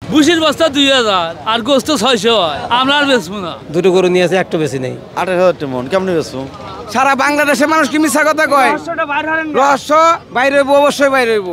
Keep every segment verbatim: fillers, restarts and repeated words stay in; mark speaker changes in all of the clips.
Speaker 1: বুসির বস্তা দুই হাজার আর গোস্ত ছয়শো হয়, আমরা আর বেচবো না।
Speaker 2: দুটো গরু নিয়ে আছে, একটা বেশি নেই।
Speaker 3: আঠাশ হাজার টাকা মন কেমন বেচবো?
Speaker 4: সারা বাংলাদেশের মানুষ কি মিথ্যা কথা কয়? রহস্য বাইরে হইব, অবশ্যই বাইরে হইব।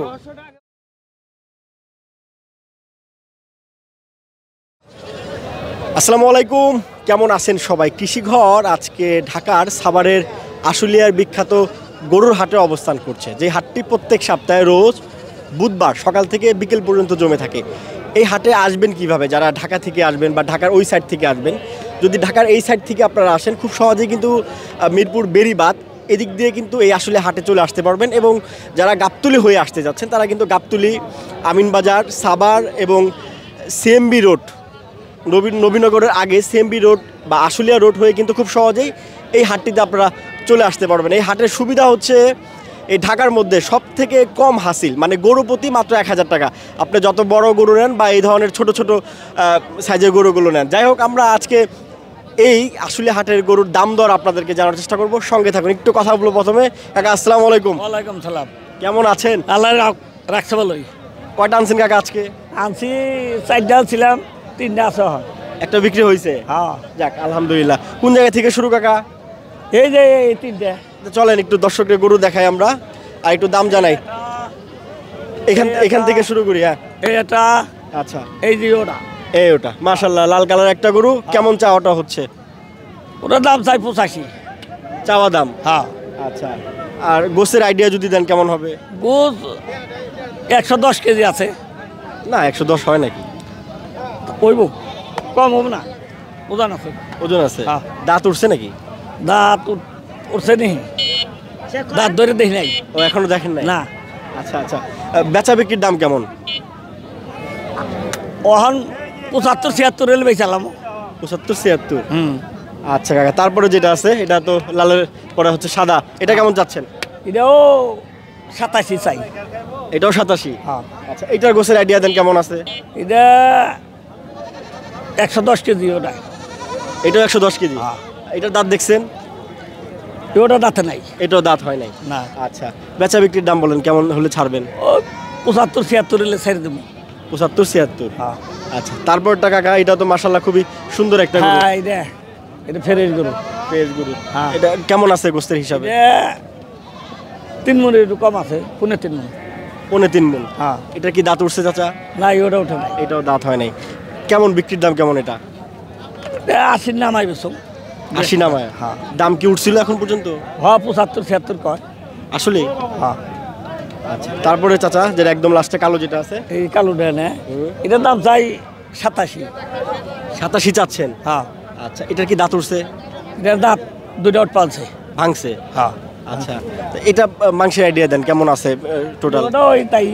Speaker 5: আসসালামু আলাইকুম, কেমন আছেন সবাই? কৃষিঘর আজকে ঢাকার সাভারের আশুলিয়ার বিখ্যাত গরুর হাটে অবস্থান করছে, যে হাটটি প্রত্যেক সপ্তাহে রোজ বুধবার সকাল থেকে বিকেল পর্যন্ত জমে থাকে। এই হাটে আসবেন কিভাবে? যারা ঢাকা থেকে আসবেন বা ঢাকার ওই সাইড থেকে আসবেন, যদি ঢাকার এই সাইড থেকে আপনারা আসেন, খুব সহজেই কিন্তু মিরপুর বেরিবাদ এদিক দিয়ে কিন্তু এই আসলে হাটে চলে আসতে পারবেন। এবং যারা গাবতলী হয়ে আসতে যাচ্ছেন, তারা কিন্তু গাবতলী, আমিনবাজার, সাভার এবং সিএমবি রোড, নবীন নবীনগরের আগে সিএমবি রোড বা আশুলিয়া রোড হয়ে কিন্তু খুব সহজেই এই হাটটিতে আপনারা চলে আসতে পারবেন। এই হাটের সুবিধা হচ্ছে এই ঢাকার মধ্যে সব থেকে কম হাসিল, মানে গরু প্রতি মাত্র এক হাজার টাকা। আপনি যত বড় গরু নেন বা এই ধরনের ছোট ছোট সাইজের গরুগুলো নেন। যাই হোক, আমরা আজকে এই আশুলিয়া হাটের গরুর দাম দর আপনাদেরকে জানার চেষ্টা করব, সঙ্গে থাকুন। একটু কথা বলবো প্রথমে। কাকা আসসালামু আলাইকুম।
Speaker 1: ওয়ালাইকুম সালাম।
Speaker 5: কেমন আছেন?
Speaker 1: আল্লাহ রাখছে ভালোই।
Speaker 5: কয়টা আনছেন কাকা আজকে?
Speaker 1: আনছি চারটা ছিলাম, তিনটা আছে।
Speaker 5: একটা বিক্রি হয়েছে?
Speaker 1: হ্যাঁ,
Speaker 5: যাক আলহামদুলিল্লাহ। কোন জায়গা থেকে শুরু কাকা?
Speaker 1: এই যে এই তিনটা।
Speaker 5: চলেন একটু দর্শকদের গরু দেখাই আমরা, আর একটু দাম জানাই। এখান এখান থেকে শুরু করি। হ্যাঁ,
Speaker 1: এই এটা,
Speaker 5: আচ্ছা,
Speaker 1: এই যে ওটা,
Speaker 5: এই ওটা মাশাআল্লাহ লাল কালার একটা গরু। কেমন চাওয়াটা হচ্ছে?
Speaker 1: ওটার দাম চাই পঁচাশি
Speaker 5: চাওয়া দাম?
Speaker 1: হ্যাঁ।
Speaker 5: আচ্ছা, আর গোসের আইডিয়া যদি দেন কেমন হবে?
Speaker 1: গোস একশো দশ কেজি আছে।
Speaker 5: না, একশো দশ হয় নাকি?
Speaker 1: কইব কম হবে না, ওজন আছে।
Speaker 5: ওজন আছে?
Speaker 1: হ্যাঁ।
Speaker 5: দাঁত উঠছে নাকি?
Speaker 1: দাঁত উঠছে নি, দাঁত ধরে দেখি নাই।
Speaker 5: ও এখনো দেখেন নাই?
Speaker 1: না।
Speaker 5: আচ্ছা আচ্ছা, বেচা বিক্রির দাম কেমন?
Speaker 1: ওহন পঁচাত্তর ছিয়াত্তর রেল বেচালাম।
Speaker 5: পঁচাত্তর ছিয়াত্তর?
Speaker 1: হুম।
Speaker 5: আচ্ছা কাকা, তারপরে যেটা আছে এটা তো লালের পরে হচ্ছে সাদা, এটা কেমন যাচ্ছেন?
Speaker 1: এটাও সাতাশি চাই।
Speaker 5: এটাও সাতাশি?
Speaker 1: হ্যাঁ।
Speaker 5: আচ্ছা, এটার গোসের আইডিয়া দেন কেমন আছে?
Speaker 1: এটা একশো দশ কেজি। ওটা
Speaker 5: এটাও একশো দশ কেজি?
Speaker 1: হ্যাঁ।
Speaker 5: এটার দাঁত দেখছেন?
Speaker 1: ওটা দাঁতে নাই।
Speaker 5: এটাও দাঁত হয় নাই?
Speaker 1: না।
Speaker 5: আচ্ছা, বেচা বিক্রির দাম বলেন কেমন হলে ছাড়বেন?
Speaker 1: ও পঁচাত্তর ছিয়াত্তর রেলে ছেড়ে দেবো।
Speaker 5: পঁচাত্তর ছিয়াত্তর?
Speaker 1: হ্যাঁ।
Speaker 5: আচ্ছা, তারপরটা কাকা, এটা তো মাশাআল্লাহ খুবই সুন্দর একটা গরু।
Speaker 1: হ্যাঁ, এটা এটা ফেরের গরু।
Speaker 5: পেঁয়াজ গরু?
Speaker 1: হ্যাঁ।
Speaker 5: এটা কেমন আছে গোস্তের হিসাবে?
Speaker 1: এটা তিন মনের একটু কম আছে, পুনে তিন মন।
Speaker 5: পৌনে তিন মণ?
Speaker 1: হ্যাঁ।
Speaker 5: এটা কি দাঁত উঠছে চাচা?
Speaker 1: না, ওটা উঠে নাই।
Speaker 5: এটাও দাঁত হয় নাই। কেমন বিক্রির দাম কেমন এটা?
Speaker 1: আশির নামাই বেছো।
Speaker 5: আশি নামায়?
Speaker 1: হ্যাঁ।
Speaker 5: দাম কি উঠছিল এখন পর্যন্ত?
Speaker 1: হ্যাঁ, পঁচাত্তর ছিয়াত্তর কয়
Speaker 5: আসলে?
Speaker 1: হ্যাঁ।
Speaker 5: আচ্ছা, তারপরে চাচা যেটা একদম লাস্টে কালো যেটা আছে?
Speaker 1: এই কালোটা না, এটার দাম চাই সাতাশি।
Speaker 5: সাতাশি চাচ্ছেন?
Speaker 1: হ্যাঁ।
Speaker 5: আচ্ছা, এটার কি দাঁত উঠছে?
Speaker 1: এটার দাঁত দুইটা উঠ পালছে।
Speaker 5: ভাঙছে?
Speaker 1: হ্যাঁ।
Speaker 5: আচ্ছা, তো এটা আহ, মাংসের আইডিয়া দেন কেমন আছে টোটাল?
Speaker 1: ওটা ওই তাই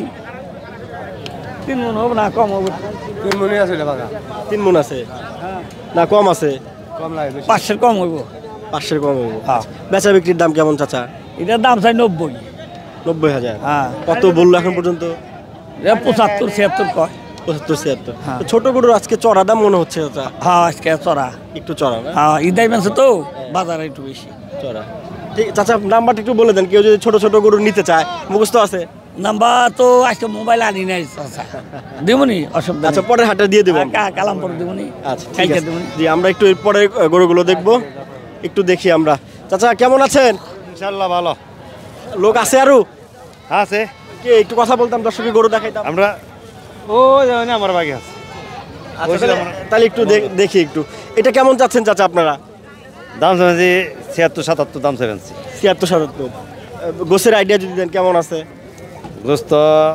Speaker 1: তিন মন হবে না, কম হবে।
Speaker 2: তিন মনে আছে বাবা?
Speaker 5: তিন মণ আছে? না কম আছে?
Speaker 2: কম লাগে, বেশি।
Speaker 1: পাঁচশের কম হইব।
Speaker 5: পাঁচশের কম হইব?
Speaker 1: হ্যাঁ।
Speaker 5: বেচা বিক্রির দাম কেমন চাচা?
Speaker 1: এটার দাম চাই নব্বই।
Speaker 5: নব্বই হাজার?
Speaker 1: হ্যাঁ।
Speaker 5: কত বললো এখন পর্যন্ত?
Speaker 1: এটা পঁচাত্তর ছিয়াত্তর কয়।
Speaker 5: পঁচাত্তর ছিয়াত্তর?
Speaker 1: হ্যাঁ।
Speaker 5: তো ছোট গরুর আজকে চড়া দাম মনে হচ্ছে চাচা?
Speaker 1: হ্যাঁ, আজকে চড়া।
Speaker 5: একটু চড়া না?
Speaker 1: হ্যাঁ, ঈদাই মানছে তো বাজারে একটু বেশি
Speaker 5: চড়া। ঠিক চাচা, নাম্বারটা একটু বলে দেন, কেউ যদি ছোট ছোট গরু নিতে চায়, মুখস্থ আছে?
Speaker 1: নাম্বার তো আজকে মোবাইল আনি নাই চাচা, দেবনি অসুবিধা।
Speaker 5: আচ্ছা, পরের হাটে দিয়ে দেবেন?
Speaker 1: কালামপুর দেবনি।
Speaker 5: আচ্ছা, ঠিক
Speaker 1: কালকে
Speaker 5: আছে।
Speaker 1: দেবনি।
Speaker 5: জি, আমরা একটু এরপরে গরুগুলো দেখবো, একটু দেখি আমরা। চাচা কেমন আছেন?
Speaker 3: ইনশাআল্লাহ ভালো
Speaker 5: লোক আছে আরো?
Speaker 3: আছে।
Speaker 5: কে একটু কথা বলতাম, দর্শকের গরু দেখাইতাম
Speaker 3: আমরা ও জানি আমার বাকি আছে।
Speaker 5: আচ্ছা, তাহলে- তাহলে একটু দে- দেখি একটু। এটা কেমন চাচ্ছেন চাচা আপনারা?
Speaker 3: দাম চাইছি ছিয়াত্তর সাতাত্তর দাম চাইছি।
Speaker 5: ছিয়াত্তর সাতাত্তর? গোসের আইডিয়া যদি দেন কেমন আছে?
Speaker 3: গোস্ত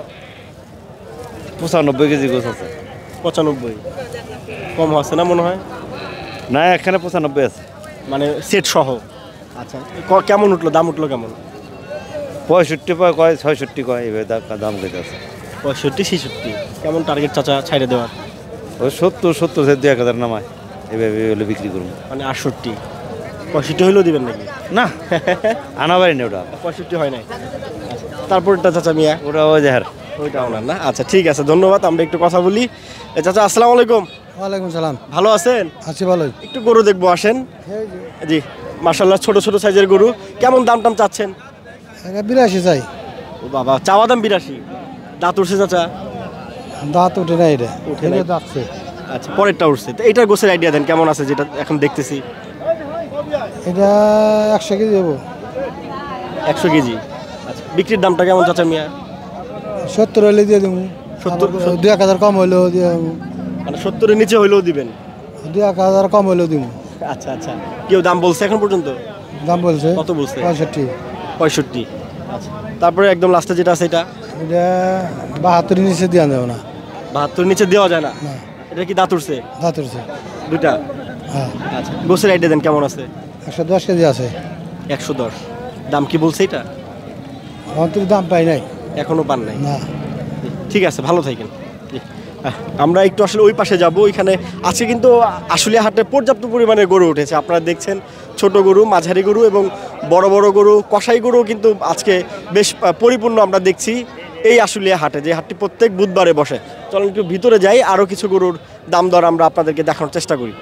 Speaker 3: পঁচানব্বই কেজি গোস আছে।
Speaker 5: পঁচানব্বই? কম আছে না মনে হয়?
Speaker 3: না, এখানে পঁচানব্বই আছে,
Speaker 5: মানে সেট সহ? আচ্ছা, ক- কেমন উঠলো, দাম উঠলো কেমন?
Speaker 3: পঁয়ষট্টি কয় কয় ছয়ষট্টি কয় এভাবে দা- দাম কেটে আছে।
Speaker 5: পঁয়ষট্টি ছেষট্টি? কেমন টার্গেট চাচা ছাইড়ে দেওয়ার?
Speaker 3: ওই সত্তর সত্তর থেকে দু এক হাজার নামায় এভাবে হলে বিক্রি করুন।
Speaker 5: মানে আটষট্টি পঁয়ষট্টি হইলেও দিবেন নাকি?
Speaker 3: না, আনা পারি না ওটা।
Speaker 5: পঁয়ষট্টি হয় নাই? তারপরটা চাচা মিয়া?
Speaker 3: ওটা ওই যে হার
Speaker 5: ওইটা ওনার না? আচ্ছা, ঠিক আছে, ধন্যবাদ। আমরা একটু কথা বলি। এ চাচা আসসালামু আলাইকুম।
Speaker 2: ওয়ালাইকুম সালাম।
Speaker 5: ভালো আছেন?
Speaker 2: আছি ভালোই।
Speaker 5: একটু গরু দেখবো, আসেন। জি, মাশাআল্লাহ ছোট ছোট সাইজের গরু। কেমন দাম টাম চাচ্ছেন?
Speaker 2: বিরাশি চাই।
Speaker 5: ও বাবা, চাওয়া দাম বিরাশি? দাঁত উঠছে চাচা?
Speaker 2: দাঁত উঠে না এটা
Speaker 5: উঠে নাই।
Speaker 2: যাচ্ছে
Speaker 5: আচ্ছা পরেরটা উঠছে তো এটার গোছের আইডিয়া দেন কেমন আছে যেটা এখন দেখতেছি
Speaker 2: এটা একশো কেজি দেবো
Speaker 5: একশো কেজি আচ্ছা বিক্রির দামটা কেমন চাচা মিয়া
Speaker 2: সত্তর হলে দিয়ে দেবো
Speaker 5: সত্তর-
Speaker 2: আবার দুই এক হাজার কম হইলেও দিয়ে দেবো
Speaker 5: মানে সত্তরের নিচে হইলেও দিবেন
Speaker 2: দুই এক হাজার কম হইলেও দিব
Speaker 5: আচ্ছা আচ্ছা কেউ দাম বলছে এখন পর্যন্ত
Speaker 2: দাম বলছে
Speaker 5: কত বলছে?
Speaker 2: পঁয়ষট্টি
Speaker 5: পঁয়ষট্টি আচ্ছা তারপরে একদম লাস্টে যেটা আছে এটা
Speaker 2: এটা বাহাত্তর নিচে দেওয়া যাবে না
Speaker 5: বাহাত্তর নিচে দেওয়া যায় না
Speaker 2: না
Speaker 5: এটা কি দাঁত উঠছে
Speaker 2: দাঁত উঠছে
Speaker 5: দুইটা
Speaker 2: হ্যাঁ
Speaker 5: আচ্ছা গোছের আইডিয়া দেন কেমন আছে
Speaker 2: একশো দশ কেজি আছে
Speaker 5: একশো দশ দাম কি বলছে এটা
Speaker 2: অন্তর দাম পাই নাই
Speaker 5: এখনো পান নাই
Speaker 2: না
Speaker 5: ঠিক আছে ভালো থাকেন জি। আহ, আমরা একটু আসলে ওই পাশে যাব ওইখানে আজকে কিন্তু আসলে হাটে পর্যাপ্ত পরিমাণে গরু উঠেছে আপনারা দেখছেন ছোট গরু মাঝারি গরু এবং বড় বড় গরু কসাই গরু কিন্তু আজকে বেশ আহ, পরিপূর্ণ আমরা দেখছি এই আশুলিয়া হাটে যে হাটটি প্রত্যেক বুধবারে বসে চলুন একটু ভিতরে যাই আরও কিছু গরুর দাম দর আমরা আপনাদেরকে দেখানোর চেষ্টা করি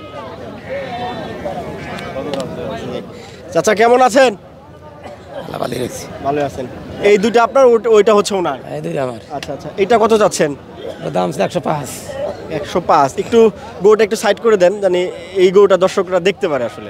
Speaker 5: চাচা কেমন আছেন
Speaker 1: ভালো রেখেছি
Speaker 5: ভালো আছেন এই দুইটা আপনার ওইটা- ওইটা হচ্ছে ওনার
Speaker 1: এই দুই আমার
Speaker 5: আচ্ছা আচ্ছা এটা কত যাচ্ছেন
Speaker 1: দাম ছিল একশো পাঁচ
Speaker 5: একশো পাঁচ একটু গরুটা একটু সাইড করে দেন জানি এই গরুটা দর্শকরা দেখতে পারে আসলে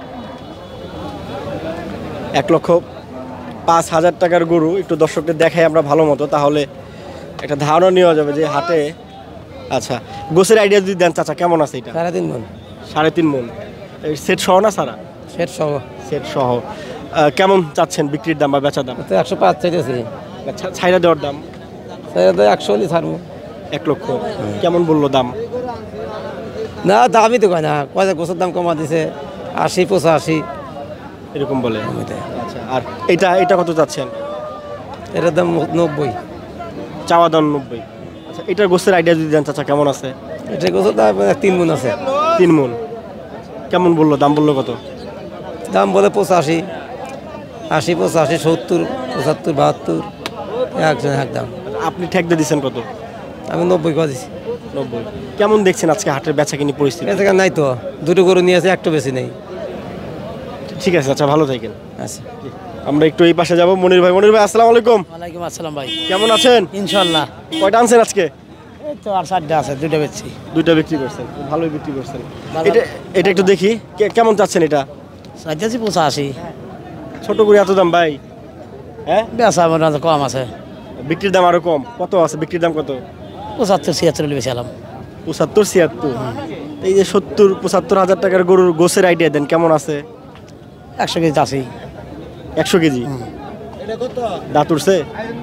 Speaker 5: এক লক্ষ পাঁচ হাজার টাকার গরু একটু দর্শকদের দেখাই আমরা ভালো মতো তাহলে একটা ধারণা নেওয়া যাবে যে হাটে আচ্ছা গোছের আইডিয়া যদি দেন চাচা কেমন আছে এটা
Speaker 1: সাড়ে তিন মন
Speaker 5: সাড়ে তিন মন এই সেট সহ না সারা
Speaker 1: সেট সহ
Speaker 5: সেট সহ আহ, কেমন চাচ্ছেন বিক্রির দাম বা বেচা দাম
Speaker 1: তো একশো পাঁচ চাইতেছি
Speaker 5: আচ্ছা ছাইরা দেওয়ার দাম
Speaker 1: একশো হলে ছাড়বো
Speaker 5: এক লক্ষ কেমন বললো দাম
Speaker 1: না দামই তো কয় না কয় গোছের দাম কমা দিছে আশি পঁচাশি
Speaker 5: এরকম বলে আচ্ছা আর এটা এটা কত চাচ্ছেন
Speaker 1: এটার দাম নব্বই
Speaker 5: চাওয়া দাম নব্বই আচ্ছা এটার গোছের আইডিয়া যদি দেন চাচা কেমন আছে
Speaker 1: এটা গোছের দাম তিন মন আছে
Speaker 5: তিন মন কেমন বললো দাম বললো কত
Speaker 1: দাম বলে পঁচাশি আশি পঁচাশি সত্তর পঁচাত্তর বাহাত্তর একজন এক দাম
Speaker 5: আপনি ঠেক দিয়ে দিচ্ছেন কত
Speaker 1: আমি নব্বই করে দিছি
Speaker 5: নব্বই কেমন দেখছেন আজকে হাটের বেচা কিনি পরিস্থিতি
Speaker 1: এ থেকে নাই তো দুটো গরু নিয়ে আছে একটু বেশি নেই
Speaker 5: ঠিক আছে আচ্ছা ভালো থাকেন
Speaker 1: আচ্ছা
Speaker 5: আমরা একটু এই পাশে যাবো মনির ভাই মনির ভাই আসসালামু আলাইকুম
Speaker 1: ওয়ালাইকুম আসসালাম ভাই
Speaker 5: কেমন আছেন
Speaker 1: ইনশাল্লাহ
Speaker 5: কয়টা আনছেন আজকে
Speaker 1: এই তো আর চারটা আছে দুটো বেচছি
Speaker 5: দুইটা বিক্রি করছেন খুব ভালোই বিক্রি করছেন
Speaker 1: ভালো।
Speaker 5: এটা এটা একটু দেখি কে- কেমন চাচ্ছেন এটা
Speaker 1: চাইতেছি পঁচাশি
Speaker 5: ছোট করে এত দাম ভাই হ্যাঁ
Speaker 1: বেচা মনে হয় কম আছে
Speaker 5: বিক্রির দাম আরো কম কত আছে বিক্রির দাম কত
Speaker 1: পঁচাত্তর ছিয়াত্তর হলে বেশি আলাম
Speaker 5: পঁচাত্তর ছিয়াত্তর এই যে সত্তর পঁচাত্তর হাজার টাকার গরুর গোছের আইডিয়া দেন কেমন আছে
Speaker 1: একশো কেজি আছি
Speaker 5: একশো কেজি দাঁত উঠছে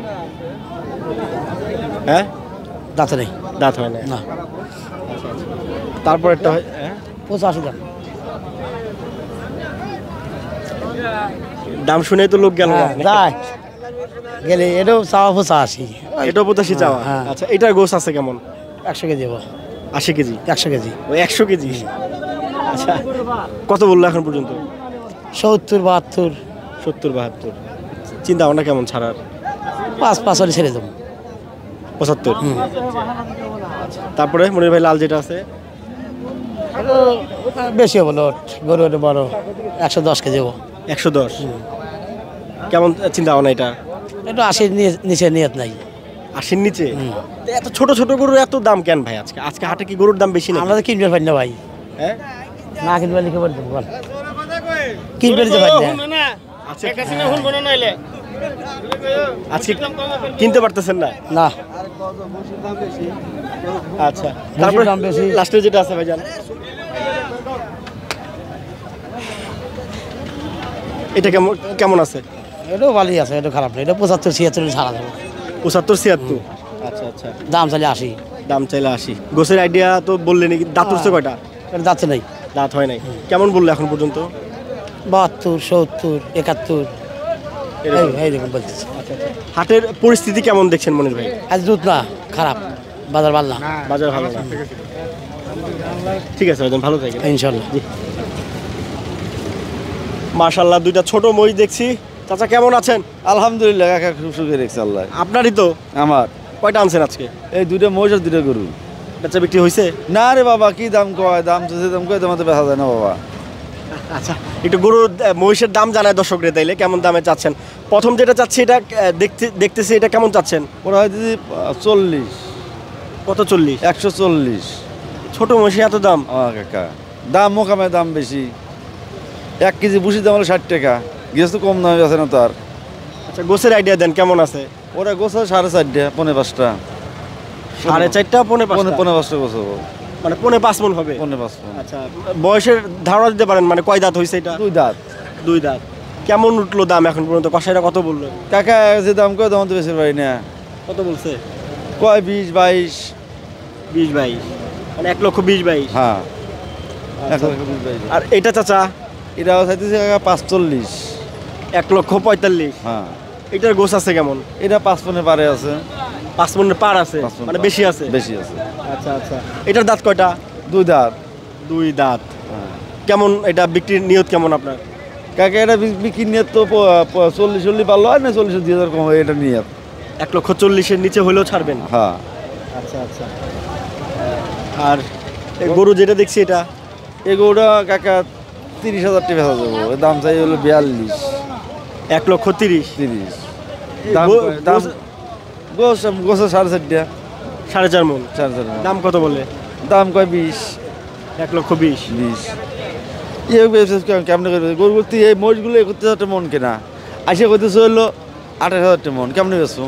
Speaker 5: হ্যাঁ
Speaker 1: দাঁতে নেই
Speaker 5: দাঁত হয় না
Speaker 1: না
Speaker 5: তারপর একটা হয় হ্যাঁ?
Speaker 1: পঁচাশি দাম
Speaker 5: দাম শুনে তো লোক গেল
Speaker 1: হ্যাঁ, যাই গেলে এটাও চাওয়া পঁচাশি
Speaker 5: এটা পঁচাশি চাওয়া
Speaker 1: হ্যাঁ।
Speaker 5: আচ্ছা এটার গোছ আছে কেমন
Speaker 1: একশো কেজি দেবো
Speaker 5: আশি কেজি
Speaker 1: একশো কেজি
Speaker 5: ওই একশো কেজি আচ্ছা কত বললো এখন পর্যন্ত
Speaker 1: সত্তর বাহাত্তর
Speaker 5: সত্তর বাহাত্তর চিন্তা ভাবনা কেমন ছাড়ার
Speaker 1: পাঁচ পাঁচ হলে ছেড়ে দেবো
Speaker 5: পঁচাত্তর তারপরে মনির ভাই লাল যেটা আছে
Speaker 1: বেশি হবো লোট গরু একটু বড় একশো দশ কেজি হবো
Speaker 5: একশো দশ কেমন চিন্তা ভাবনা এটা
Speaker 1: একটু আশির নিয়ে- নিচে নিয়ত নাই
Speaker 5: আশির নিচে তো এত ছোট ছোট গরুর এত দাম কেন ভাই আজকে আজকে হাটে কি গরুর দাম বেশি না
Speaker 1: আমরা তো কিনবে পারি না ভাই
Speaker 5: হ্যাঁ
Speaker 1: না কিনবে লিখে পারি বল কিনবে নিতে পারি না
Speaker 5: আজকে আজকে কিনতে পারতেছেন না
Speaker 1: না
Speaker 5: আচ্ছা তারপরে
Speaker 1: দাম বেশি।
Speaker 5: লাস্টে যেটা আছে ভাইজান এটা কেমন কেমন আছে
Speaker 1: এটাও ভালোই আছে এটা খারাপ না এটা পঁচাত্তর ছিয়াত্তর হলে ছাড়া দেবো
Speaker 5: পঁচাত্তর ছিয়াত্তর আচ্ছা আচ্ছা
Speaker 1: দাম চাইলে আশি
Speaker 5: দাম চাইলে আশি গোছের আইডিয়া তো বললেন দাঁত উঠছে কয়টা
Speaker 1: এটা যাচ্ছে নাই
Speaker 5: দাঁত হয় নাই কেমন বললো এখন পর্যন্ত
Speaker 1: বাহাত্তর সত্তর একাত্তর এই এইরকম বলতেছে
Speaker 5: হাটের পরিস্থিতি কেমন দেখছেন মনির ভাই
Speaker 1: আজ দুধ না খারাপ বাজার ভালো না
Speaker 5: বাজার ভালো না ঠিক আছে ভাইজান ভালো থাকেন
Speaker 1: ইনশাল্লাহ
Speaker 5: মাশাআল্লাহ দুইটা ছোট মই দেখছি চাচা কেমন আছেন
Speaker 2: আলহামদুলিল্লাহ একা খুব সুখে রেখেছে আল্লাহ
Speaker 5: আপনারই তো
Speaker 2: আমার
Speaker 5: কয়টা আনছেন আজকে
Speaker 2: এই দুটো মহিষের দুটো গরু
Speaker 5: বেচা বিক্রি হয়েছে
Speaker 2: না রে বাবা কি দাম কয় দাম তো সে দাম কয় তোমাদের বেচা যায় না বাবা
Speaker 5: আচ্ছা একটু গরুর আহ, মহিষের দাম জানায় দর্শকরা তাইলে কেমন দামে চাচ্ছেন প্রথম যেটা চাচ্ছি এটা আহ, দেখতে দেখতেছি এটা কেমন চাচ্ছেন
Speaker 2: ওরা হয় দিদি চল্লিশ
Speaker 5: কত চল্লিশ?
Speaker 2: একশো চল্লিশ।
Speaker 5: ছোট মহিষে এত দাম?
Speaker 2: আমার কাকা দাম মোকামে দাম বেশি। এক কেজি ভুসির দাম হলো ষাট টাকা, গৃহস্থ কম দামে আছে না তো আর।
Speaker 5: আচ্ছা গোছের আইডিয়া দেন কেমন আছে?
Speaker 2: ওরা গোছা সাড়ে চারটা পনেরো পাঁচটা।
Speaker 5: সাড়ে চারটা পনে পাঁচটা?
Speaker 2: পনেরো পাঁচটা গোছা
Speaker 5: মানে পনে পাঁচ মন হবে?
Speaker 2: পনেরো পাঁচ মণ।
Speaker 5: আচ্ছা বয়সের ধারণা দিতে পারেন, মানে কয় দাঁত হয়েছে এটা?
Speaker 2: দুই দাঁত।
Speaker 5: দুই দাঁত। কেমন উঠলো দাম এখন পর্যন্ত? কষাইরা কত বললো?
Speaker 2: কাকা যে দাম কয় দাম তো বেশি পাই না।
Speaker 5: কত বলছে?
Speaker 2: কয় বিশ বাইশ।
Speaker 5: বিশ বাইশ মানে এক লক্ষ বিশ বাইশ।
Speaker 2: হ্যাঁ এক
Speaker 5: আচ্ছা।
Speaker 2: লক্ষ বিশ বাইশ।
Speaker 5: আর এটা চাচা?
Speaker 2: এটাও চাইতেছে কাকা পাঁচচল্লিশ।
Speaker 5: এক লক্ষ পঁয়তাল্লিশ।
Speaker 2: হ্যাঁ
Speaker 5: এটার গোছ আছে কেমন?
Speaker 2: এটা পাঁচ পনে পারে আছে।
Speaker 5: পাঁচ মনের পার আছে,
Speaker 2: পাঁচ মণ
Speaker 5: মানে
Speaker 2: পার।
Speaker 5: বেশি আছে?
Speaker 2: বেশি আছে।
Speaker 5: আচ্ছা আচ্ছা। এটার দাঁত কয়টা?
Speaker 2: দুই দাঁত।
Speaker 5: দুই দাঁত।
Speaker 2: হ্যাঁ
Speaker 5: কেমন এটা বিক্রির নিয়ত কেমন আপনার?
Speaker 2: কাকা এটা বি- বিক্রি নিয়ে তো প- প- চল্লিশ চল্লিশ ভালো হয় না, চল্লিশ দুই হাজার কম হয় এটা নিয়ে।
Speaker 5: এক লক্ষ চল্লিশের নিচে হলেও ছাড়বেন?
Speaker 2: হ্যাঁ
Speaker 5: আচ্ছা আচ্ছা। আর এই গরু যেটা দেখছি এটা?
Speaker 2: এগুলোটা কাকা তিরিশ হাজার টাকা বেচা যাবো। এর দাম চাই হলো বিয়াল্লিশ।
Speaker 5: এক লক্ষ তিরিশ?
Speaker 2: তিরিশ দাম
Speaker 5: গো-
Speaker 2: কয়- দাম
Speaker 5: গোছ-
Speaker 2: গোছ গোছ সাড়ে চারটা।
Speaker 5: সাড়ে চার মন।
Speaker 2: সাড়ে চার মণ।
Speaker 5: দাম কত বলে?
Speaker 2: দাম কয় বিশ।
Speaker 5: এক লক্ষ বিশ।
Speaker 2: বিশ ইয়ে কেমনে করবে গরু করতে এই মহিষগুলো একত্রিশ হাজার টাকা মন কেনা, আসে করতেছে হলো আঠাশ হাজার টাকা মন। কেমনে বেচবো?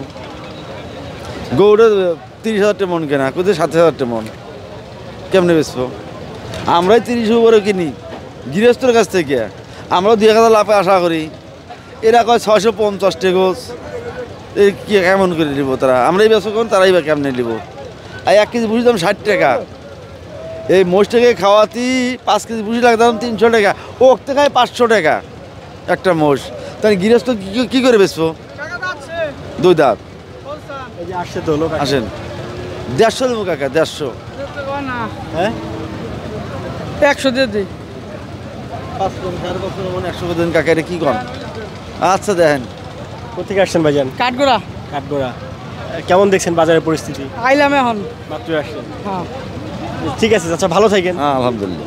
Speaker 2: গরুটা তিরিশ হাজার টাকা মন কেনা, কোথায় সাত হাজার টাকা মন। কেমনে বেচবো? আমরাই তিরিশ উপরে কিনি গৃহস্থর কাছ থেকে, আমরাও দুই এক হাজার লাভে আশা করি। এরা কয় ছয়শো পঞ্চাশ টাকা গোছ। এই কি কেমন করে নিব তারা? আমরাই বেচবো কোন, তারাই বা কেমনে নিব? আর এক কেজি বুঝি দাম ষাট টাকা। এই মোষটাকে খাওয়াতি পাঁচ কেজি বুঝি লাগে দাম তিনশো টাকা, ও ওখতে খায় পাঁচশো টাকা একটা মোষ। তাই গৃহস্থ কি- কি করে বেচবো? দুই দাঁত।
Speaker 5: এই যে আসছে তো লোক।
Speaker 2: আসেন দেড়শো দেবো কাকা, দেড়শো।
Speaker 5: হ্যাঁ
Speaker 6: একশো দিয়ে দিই।
Speaker 2: পাঁচ সাড়ে পাঁচশো মনে একশো দিন কাকা, এটা কি কম? আচ্ছা দেখেন
Speaker 5: কোথেকে আসছেন ভাইজান?
Speaker 6: কাঠগোড়া
Speaker 5: কাঠগোড়া। কেমন দেখছেন বাজারের পরিস্থিতি?
Speaker 6: আইলাম এখন।
Speaker 5: মাত্র আসছেন?
Speaker 6: হ্যাঁ
Speaker 5: ঠিক আছে আচ্ছা, ভালো থাকেন।
Speaker 2: হ্যাঁ আলহামদুলিল্লাহ।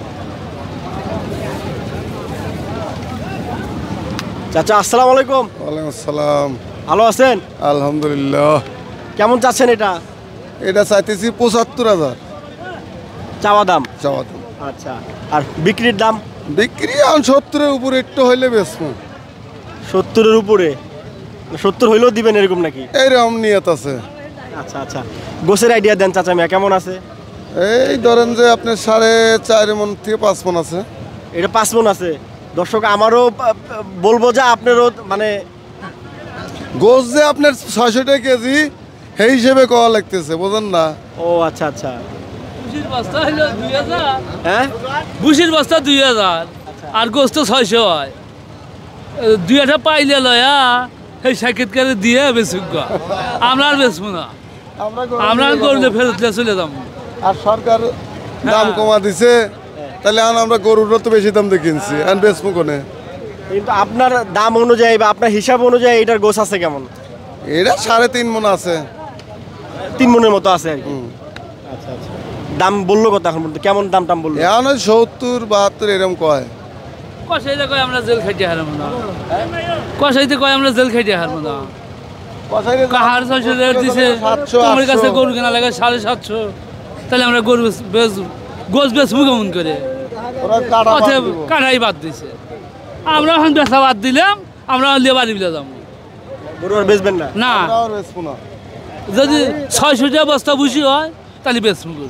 Speaker 5: চাচা আসসালামু আলাইকুম।
Speaker 7: ওয়ালাইকুম আসসালাম।
Speaker 5: ভালো আছেন?
Speaker 7: আলহামদুলিল্লাহ।
Speaker 5: কেমন চাচ্ছেন এটা?
Speaker 7: এটা চাইতেছি পঁচাত্তর হাজার
Speaker 5: চাওয়া দাম?
Speaker 7: চাওয়া দাম।
Speaker 5: আচ্ছা আর বিক্রির দাম?
Speaker 7: বিক্রি এখন সত্তরের উপরে একটু হইলে বেচবো।
Speaker 5: সত্তরের উপরে? সত্তর হইলেও দিবেন এরকম নাকি?
Speaker 7: এইরকম নিয়ত আছে।
Speaker 5: আচ্ছা আচ্ছা। গোছের আইডিয়া দেন চাচা মিয়া, কেমন আছে?
Speaker 7: এই ধরেন যে আপনার সাড়ে চার মন থেকে পাঁচ মন আছে।
Speaker 5: এটা পাঁচ মন আছে। দর্শক আমারও আহ, বলবো যে আপনারও মানে
Speaker 7: গোছ যে আপনার ছয়শো টাকা কেজি সেই হিসেবে কওয়া লাগতেছে, বোঝেন না?
Speaker 5: ও আচ্ছা আচ্ছা।
Speaker 6: ভুসির বস্তা হলো দুই হাজার।
Speaker 5: হ্যাঁ
Speaker 6: ভুসির বস্তা দুই হাজার আর গোস্ত ছয়শো হয়। এ, দুই হাজার পাইলে লয়া সেই সাক্ষাৎকারে দিয়ে বেচুক গা। আমরা আর বেচবো না, আমরা করলে ফেরত দিয়ে চলে যাবো।
Speaker 7: আর সরকার দাম কমা দিছে, তাহলে এখন আমরা গরুরও তো বেশি দাম দিয়ে কিনছি, আর বেচবো কোনে?
Speaker 5: কিন্তু আপনার দাম অনুযায়ী বা আপনার হিসাব অনুযায়ী এটার গোছ আছে কেমন?
Speaker 7: এটা সাড়ে তিন মন আছে।
Speaker 5: তিন মনের মতো আছে আর কি। আচ্ছা আচ্ছা। দাম বললো কত এখন পর্যন্ত? কেমন দাম টাম বললো?
Speaker 7: এখন ওই সত্তর বাহাত্তর এরকম কয়।
Speaker 6: কষাইতে কয় আমরা জেল খাইতে হারবো না, কষাইতে কয় আমরা জেল খাইতে হারবো না। কাহার ছয়শো রেট দিছে,
Speaker 7: সাতশো,
Speaker 6: তোমার কাছে
Speaker 7: আটশো।
Speaker 6: গরু কেনা লাগে সাড়ে সাতশো, তাহলে আমরা গরু বেচ গোছ বেচবো কেমন করে?
Speaker 7: ওরা কাটা বাদ
Speaker 6: অতএব
Speaker 7: দিব।
Speaker 6: কাটাই বাদ দিছে। আমরা এখন বেচা বাদ দিলাম, আমরা লেবারি বিলে যাবো
Speaker 5: গরু আর বেচবেন না?
Speaker 6: না।
Speaker 7: আমরাও আর বেচবো না।
Speaker 6: যদি ছয়শো টাকা বস্তা বুঝি হয় তাহলে বেচবো গরু।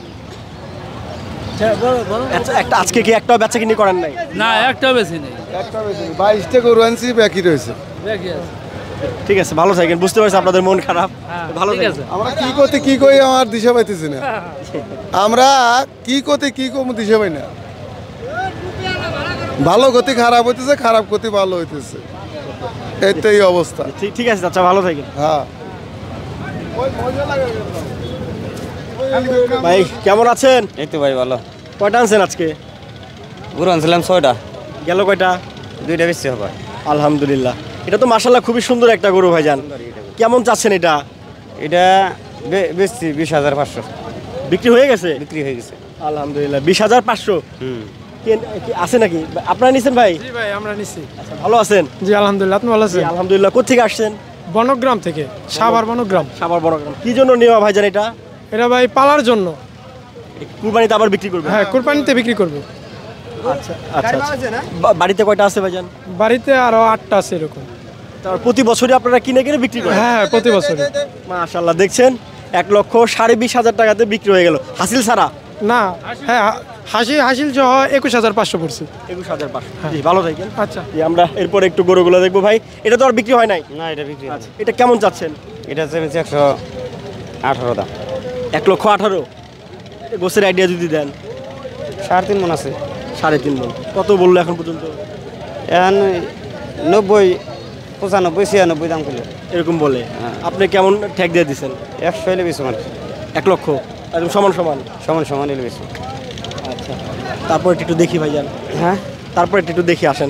Speaker 5: আচ্ছা, একটা আজকে কি একটাও বেচা কিনি করেন নাই?
Speaker 6: না একটাও বেশি নেই।
Speaker 7: একটা বেশি নেই। বাইশটা গরু আনছি, বাকি রয়েছে।
Speaker 6: দেখি আছে।
Speaker 5: ঠিক আছে ভালো থাকেন। বুঝতে পারছি আপনাদের মন খারাপ।
Speaker 6: হ্যাঁ,
Speaker 5: ভালো
Speaker 6: ঠিক
Speaker 5: থাকেন।
Speaker 6: আছে।
Speaker 7: আমরা কি করতে কি কই আমার দিশা পাইতেছি না। আমরা কি করতে কি কম দিশা পাই না। ভালো গতি খারাপ হইতেছে, খারাপ গতি ভালো হইতেছে, এইটাই অবস্থা।
Speaker 5: ঠিক ঠিক আছে আচ্ছা, ভালো থাকেন।
Speaker 7: হ্যাঁ
Speaker 5: ভাই কেমন আছেন?
Speaker 1: এই তো ভাই ভালো।
Speaker 5: কয়টা আনছেন আজকে?
Speaker 1: গরু আনছিলাম ছয়টা,
Speaker 5: গেল কয়টা?
Speaker 1: দুইটা বেশি হবে।
Speaker 5: আলহামদুলিল্লাহ। এটা তো মাশাআল্লাহ খুবই সুন্দর একটা গরু ভাইজান। কেমন চাচ্ছেন এটা?
Speaker 1: এটা বেশি বিশ হাজার পাঁচশো
Speaker 5: বিক্রি হয়ে গেছে?
Speaker 1: বিক্রি হয়ে গেছে।
Speaker 5: আলহামদুলিল্লাহ। বিশ হাজার পাঁচশো
Speaker 1: হুম।
Speaker 5: আছে নাকি? আপনারা নিছেন ভাই?
Speaker 8: জি ভাই আমরা নিছি।
Speaker 5: আচ্ছা ভালো আছেন?
Speaker 8: জি আলহামদুলিল্লাহ, আপনি ভালো
Speaker 5: জি,
Speaker 8: আছেন?
Speaker 5: আলহামদুলিল্লাহ। কোথেকে আসছেন?
Speaker 8: বনগ্রাম থেকে, সাভার বনগ্রাম।
Speaker 5: সাভার বড়গ্রাম। কি জন্য নেওয়া ভাইজান এটা?
Speaker 8: এটা ভাই পালার জন্য।
Speaker 5: কুরবানিতে আবার বিক্রি করবে?
Speaker 8: হ্যাঁ, কুরবানিতে বিক্রি করবে।
Speaker 5: আচ্ছা আচ্ছা আচ্ছা। বা- বাড়িতে কয়টা আছে ভাইজান?
Speaker 8: বাড়িতে আরো আটটা আছে এরকম।
Speaker 5: তার প্রতি বছরই আপনারা কিনে কিনে বিক্রি করেন?
Speaker 8: হ্যাঁ, প্রতি বছর।
Speaker 5: মাশাআল্লাহ, দেখছেন এক লক্ষ সাড়ে বিশ হাজার টাকাতে বিক্রি হয়ে গেল হাসিল ছাড়া।
Speaker 8: না, হ্যাঁ, হাসি হাসিল সহ একুশ হাজার পাঁচশো পড়ছে।
Speaker 5: একুশ হাজার পাঁচশো। জি, ভালো থাকেন।
Speaker 8: আচ্ছা,
Speaker 5: জি, আমরা এরপর একটু গরুগুলো দেখবো ভাই। এটা তো আর বিক্রি হয় নাই?
Speaker 3: না, এটা বিক্রি
Speaker 5: আচ্ছা, এটা কেমন চাচ্ছেন?
Speaker 3: এটা চেয়েছে একশো আঠারো দাম।
Speaker 5: এক লক্ষ আঠারো। গোছের আইডিয়া যদি দেন।
Speaker 3: সাড়ে তিন মন আছে।
Speaker 5: সাড়ে তিন মন। কত বললো এখন পর্যন্ত?
Speaker 3: এখন নব্বই, পঁচানব্বই, ছিয়ানব্বই দাম করলো
Speaker 5: এরকম বলে। আপনি কেমন ঠেক দিয়ে দিচ্ছেন?
Speaker 3: একশো এলে বেশি মানে
Speaker 5: এক লক্ষ একদম সমান সমান
Speaker 3: সমান সমান এলে বেশি।
Speaker 5: আচ্ছা, তারপর একটু একটু দেখি ভাইজান।
Speaker 3: হ্যাঁ,
Speaker 5: তারপর একটু একটু দেখি, আসেন।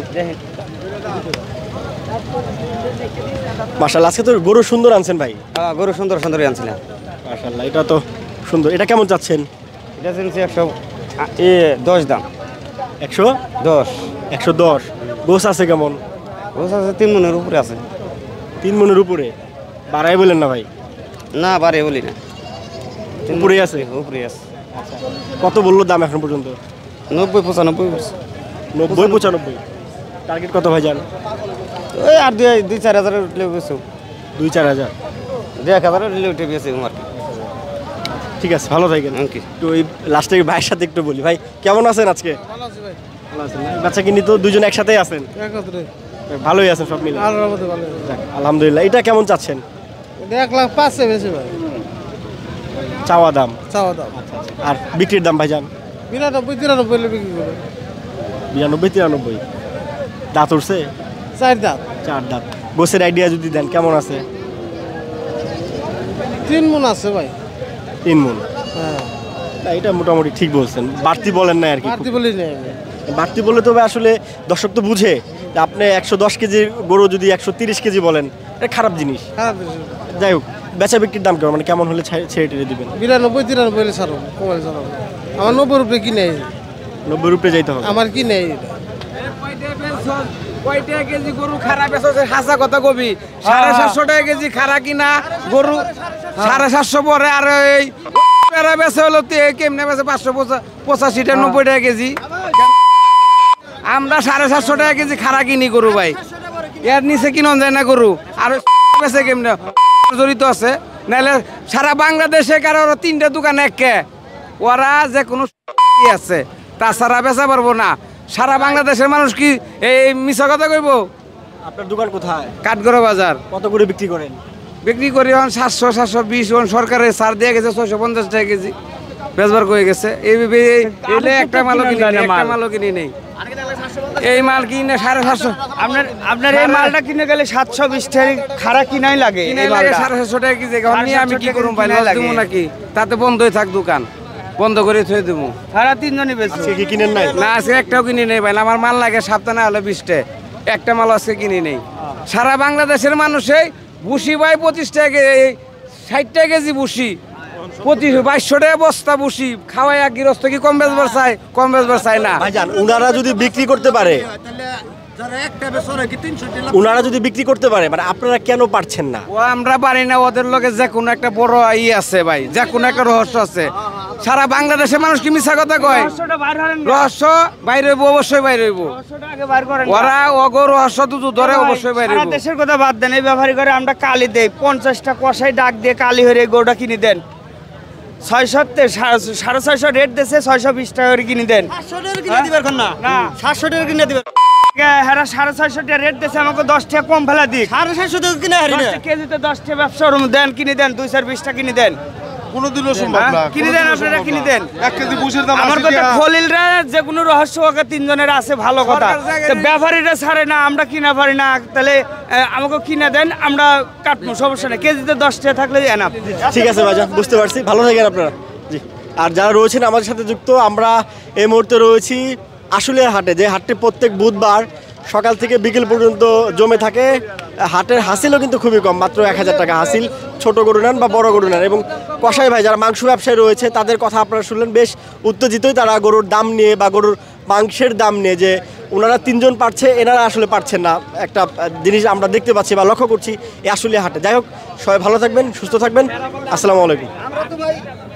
Speaker 5: মাশাআল্লাহ, আজকে তো গরু সুন্দর আনছেন ভাই।
Speaker 3: হ্যাঁ, গরু সুন্দর সুন্দরই আনছিলাম।
Speaker 5: মাশাআল্লাহ, এটা তো সুন্দর। এটা কেমন চাচ্ছেন?
Speaker 3: এটা চেয়েছে একশো এ দশ দাম।
Speaker 5: একশো
Speaker 3: দশ।
Speaker 5: একশো দশ। গোছ আছে কেমন?
Speaker 3: গোছ আছে তিন মনের উপরে আছে।
Speaker 5: তিন মনের উপরে? বাড়াই বলেন না ভাই।
Speaker 3: না, বারে বলি না,
Speaker 5: উপরেই আছে?
Speaker 3: উপরে আছে।
Speaker 5: কত বললো দাম এখন পর্যন্ত?
Speaker 3: নব্বই, পঁচানব্বই বলছে।
Speaker 5: নব্বই, পঁচানব্বই। টার্গেট কত ভাইজান?
Speaker 3: ওই আর দুই দুই চার হাজার উঠলে বেশি।
Speaker 5: দুই চার হাজার
Speaker 3: দুই এক হাজার উঠলে উঠে বেশি আমার।
Speaker 5: ঠিক আছে, ভালো থাকেন।
Speaker 3: কি
Speaker 5: একটু ওই লাস্টে ভাইয়ের সাথে একটু বলি। ভাই কেমন আছেন আজকে?
Speaker 8: ভালো আছে ভাই।
Speaker 5: ভালো আছেন? বাচ্চা কিনি তো দুজন একসাথেই আছেন?
Speaker 8: একত্রে।
Speaker 5: ভালোই আছেন সব মিলে?
Speaker 8: আল্লাহর রহমতে ভালো।
Speaker 5: যাক, আলহামদুলিল্লাহ। এটা কেমন চাচ্ছেন?
Speaker 8: এটা এক লাখ পাঁচে বেশি ভাই।
Speaker 5: চাওয়া দাম?
Speaker 8: চাওয়া দাম।
Speaker 5: আর বিক্রির দাম ভাইজান?
Speaker 8: বিরানব্বই, তিরানব্বই হলে বিক্রি করবে।
Speaker 5: বিরানব্বই, তিরানব্বই। দাঁত উঠছে?
Speaker 8: চার দাঁত।
Speaker 5: চার দাঁত। গোছের আইডিয়া যদি দেন কেমন আছে?
Speaker 8: তিন মন আছে ভাই।
Speaker 5: তিন মন?
Speaker 8: হ্যাঁ,
Speaker 5: না, এটা মোটামুটি ঠিক বলছেন। বাড়তি বলেন না আর কি।
Speaker 8: বাড়তি বলি নেই।
Speaker 5: বাড়তি বললে তবে আসলে দর্শক তো বুঝে যে আপনি একশো দশ কেজি গরু যদি একশো তিরিশ কেজি বলেন, এটা খারাপ জিনিস।
Speaker 8: খারাপ।
Speaker 5: যাই হোক, বেচা বিক্রির দাম কেমন, মানে কেমন হলে ছেড়ে ছেড়ে টেড়ে দিবেন?
Speaker 8: বিরানব্বই, তিরানব্বই হলে ছাড়ো, কমালে ছাড়ো। আমার নব্বই রুপে কিনে।
Speaker 5: নব্বই রুপে যাইতে হবে?
Speaker 8: আমার কি নেই এটা।
Speaker 4: কয়টা কেজি গরু খারাপ আছে হাসা কথা কবি? সাড়ে সাতশো টাকা কেজি খারা কিনা গরু সাড়ে সাতশো পরে। আর এই বেচে হলো কেমনে বেচে পাঁচশো পঁচাশি টাকা, নব্বই টাকা কেজি। আমরা সাড়ে সাতশো টাকা কেজি খারা কিনি গরু ভাই। এর নিচে কিনন যায় না গরু। আর বেচে কেমনে জড়িত আছে। নাহলে সারা বাংলাদেশে কারো তিনটা দোকান একে, ওরা যে কোনো আছে, তাছাড়া বেচা পারবো না। সারা বাংলাদেশের মানুষ কি এই মিছা কথা কইব?
Speaker 5: আপনার দোকান কোথায়?
Speaker 4: কাঠগড়া বাজার।
Speaker 5: কত করে বিক্রি করেন?
Speaker 4: বিক্রি করি এখন সাতশো, সাতশো বিশ। সরকারের ছাড় দিয়ে গেছে ছয়শো পঞ্চাশ টাকা কেজি বেচবার করে গেছে। এই এলে একটা মালও কিনি নেই, একটা মালও কিনি নেই। এই মাল কিনে সাড়ে সাতশো।
Speaker 9: আপনার আপনার এই মালটা কিনে গেলে সাতশো বিশ টাকা খারা কিনাই লাগে।
Speaker 4: কিনে লাগে সাড়ে সাতশো টাকা কেজি। এখন নিয়ে আমি কি করবো ভাই? লস দেবো নাকি? তাতে বন্ধই থাক দোকান, বন্ধ করে থয়ে দেবো।
Speaker 9: সারা তিনজনই বেশি
Speaker 5: আজকে কি কিনেন নাই?
Speaker 4: না, আজকে একটাও কিনে নেই ভাই। আমার মাল লাগে সপ্তাহে হলে বিশটা, একটা মাল আজকে কিনে নেই। সারা বাংলাদেশের মানুষে ভুসি ভাই পঁচিশ টাকা, ষাট টাকা কেজি ভুসি, পঁচিশ বাইশশো টাকা বস্তা ভুসি খাওয়াই। এক গৃহস্থ কি কম বেচবার চাই? কম বেচবার চাই না
Speaker 5: ভাইজান। উনারা যদি বিক্রি করতে পারে, উনারা যদি বিক্রি করতে পারে, মানে আপনারা কেন পারছেন না?
Speaker 4: ও আমরা পারি না। ওদের লগে যে কোনো একটা বড় ই আছে ভাই, যে কোনো একটা রহস্য আছে। সারা বাংলাদেশের মানুষ কি মিছা কথা কয়? রহস্য বাইরে হইব, অবশ্যই বাইরে হইব। ওরা অগো রহস্য দুধ ধরে অবশ্যই বাইরে হইব।
Speaker 9: দেশের কথা বাদ দেন, এই ব্যাপারী করে আমরা কালি দেই পঞ্চাশটা কষাই ডাক দিয়ে কালি হয়ে গরুটা কিনে দেন। ছয়শো সাড়ে ছয়শো রেট দিয়েছে, ছয়শো বিশ টাকা করে কিনে দেন। সাতশো টাকা কিনে দিবেন। হ্যাঁ, সাড়ে ছয়শো টাকা রেট দিয়েছে, আমাকে দশ টাকা কম ফেলা দিক। সাড়ে ছয়শো টাকা কিনে কেজিতে দশ টাকা ব্যবসা দেন, কিনে দেন। দুই চার বিশটা কিনে দেন।
Speaker 7: কোনোদিনও সম্ভব না।
Speaker 4: কিনে দেন, আপনারা কিনে দেন।
Speaker 7: এক কেজি বুসের দাম
Speaker 9: আমার কথা খলিলরা যে কোনো রহস্য ওকে তিনজনের আছে, ভালো কথা। ব্যাপারীরা ছাড়ে না, আমরা কিনা পারি না। তাহলে আমাকে কিনে দেন, আমরা কাটবো, সমস্যা নেই। কেজিতে দশ টাকা থাকলে এনাফ।
Speaker 5: ঠিক আছে ভাইজান, বুঝতে পারছি। ভালো থাকেন আপনারা। জি। আর যারা রয়েছেন আমাদের সাথে যুক্ত, আমরা এই মুহূর্তে রয়েছি আশুলিয়ার হাটে, যে হাটটি প্রত্যেক বুধবার সকাল থেকে বিকেল পর্যন্ত জমে থাকে। হাটের হাসিলও কিন্তু খুবই কম, মাত্র এক হাজার টাকা হাসিল। ছোট গরু নেন বা বড় গরু নেন। এবং কসাই ভাই যারা মাংস ব্যবসায়ী রয়েছে, তাদের কথা আপনারা শুনলেন, বেশ উত্তেজিতই তারা গরুর দাম নিয়ে বা গরুর মাংসের দাম নিয়ে, যে ওনারা তিনজন পারছে, এনারা আসলে পারছেন না। একটা জিনিস আমরা দেখতে পাচ্ছি বা লক্ষ্য করছি এই আশুলিয়া হাটে। যাই হোক, সবাই ভালো থাকবেন, সুস্থ থাকবেন। আসসালামু আলাইকুম।